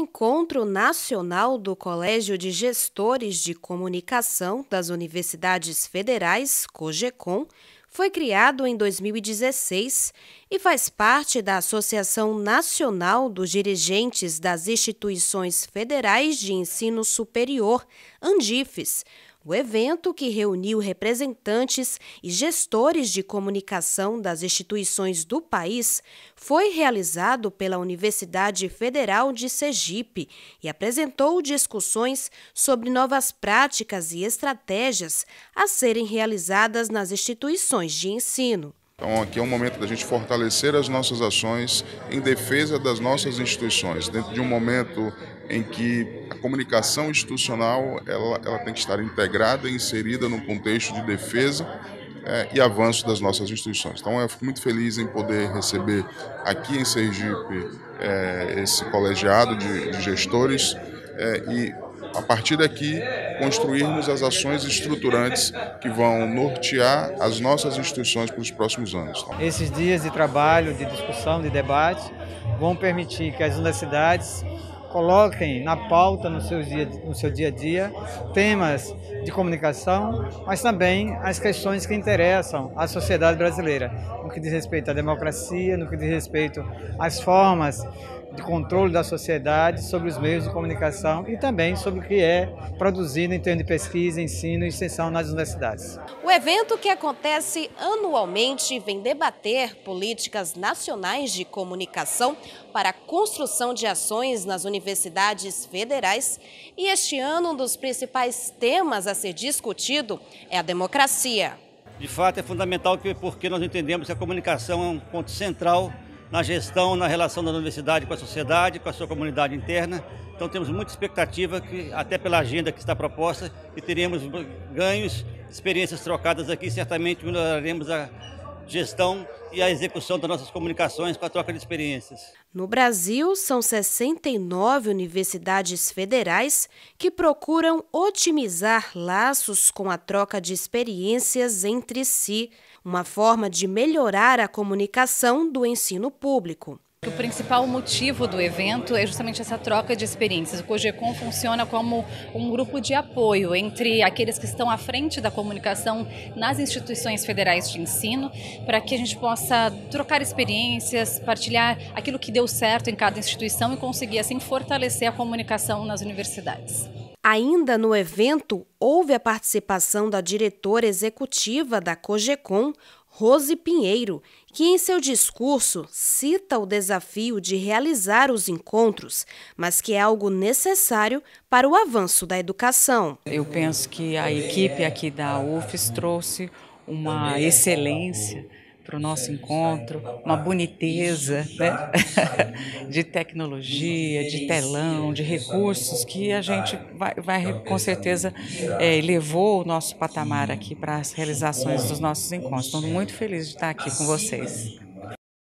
Encontro Nacional do Colégio de Gestores de Comunicação das Universidades Federais, COGECOM, foi criado em 2016 e faz parte da Associação Nacional dos Dirigentes das Instituições Federais de Ensino Superior, ANDIFES. O evento, que reuniu representantes e gestores de comunicação das instituições do país, foi realizado pela Universidade Federal de Sergipe e apresentou discussões sobre novas práticas e estratégias a serem realizadas nas instituições de ensino. Então, aqui é um momento da gente fortalecer as nossas ações em defesa das nossas instituições, dentro de um momento em que a comunicação institucional ela tem que estar integrada e inserida no contexto de defesa e avanço das nossas instituições. Então, eu fico muito feliz em poder receber aqui em Sergipe esse colegiado de gestores e, a partir daqui, construirmos as ações estruturantes que vão nortear as nossas instituições para os próximos anos. Esses dias de trabalho, de discussão, de debate, vão permitir que as universidades coloquem na pauta no seu dia a dia temas de comunicação, mas também as questões que interessam à sociedade brasileira, no que diz respeito à democracia, no que diz respeito às formas de controle da sociedade sobre os meios de comunicação e também sobre o que é produzido em termos de pesquisa, ensino e extensão nas universidades. O evento, que acontece anualmente, vem debater políticas nacionais de comunicação para a construção de ações nas universidades federais, e este ano um dos principais temas a ser discutido é a democracia. De fato, é fundamental porque nós entendemos que a comunicação é um ponto central na gestão, na relação da universidade com a sociedade, com a sua comunidade interna. Então temos muita expectativa, que até pela agenda que está proposta, que teremos ganhos, experiências trocadas aqui, certamente melhoraremos a gestão e a execução das nossas comunicações com a troca de experiências. No Brasil, são 69 universidades federais que procuram otimizar laços com a troca de experiências entre si, uma forma de melhorar a comunicação do ensino público. O principal motivo do evento é justamente essa troca de experiências. O COGECOM funciona como um grupo de apoio entre aqueles que estão à frente da comunicação nas instituições federais de ensino, para que a gente possa trocar experiências, partilhar aquilo que deu certo em cada instituição e conseguir assim fortalecer a comunicação nas universidades. Ainda no evento, houve a participação da diretora executiva da COGECOM, Rose Pinheiro, que em seu discurso cita o desafio de realizar os encontros, mas que é algo necessário para o avanço da educação. Eu penso que a equipe aqui da UFES trouxe uma excelência para o nosso encontro, uma boniteza, né? De tecnologia, de telão, de recursos que a gente vai com certeza elevou o nosso patamar aqui para as realizações dos nossos encontros. Estou muito feliz de estar aqui com vocês.